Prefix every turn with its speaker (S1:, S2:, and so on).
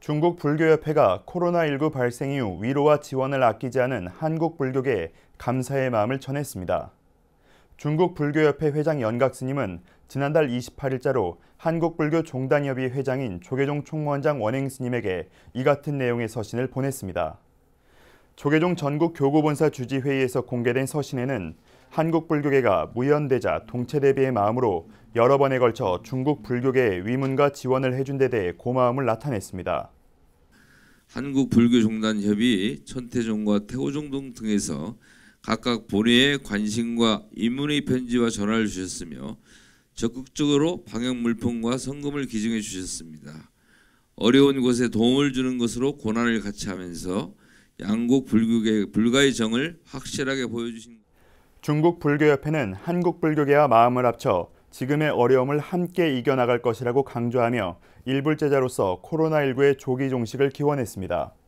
S1: 중국 불교협회가 코로나19 발생 이후 위로와 지원을 아끼지 않은 한국 불교계에 감사의 마음을 전했습니다. 중국 불교협회 회장 연각 스님은 지난달 28일자로 한국불교종단협의 회장인 조계종 총무원장 원행 스님에게 이 같은 내용의 서신을 보냈습니다. 조계종 전국 교구본사 주지회의에서 공개된 서신에는 한국 불교계가 무연대자 동체대비의 마음으로 여러 번에 걸쳐 중국 불교계에 위문과 지원을 해준 데 대해 고마움을 나타냈습니다.
S2: 한국불교종단협의 천태종과 태호종 등에서 각각 본회의 관심과 인문의 편지와 전화를 주셨으며 적극적으로 방역 물품과 성금을 기증해 주셨습니다. 어려운 곳에 도움을 주는 것으로 고난을 같이 하면서 양국 불교계 불가의 정을 확실하게 보여주신
S1: 중국 불교협회는 한국 불교계와 마음을 합쳐 지금의 어려움을 함께 이겨나갈 것이라고 강조하며 일불제자로서 코로나19의 조기 종식을 기원했습니다.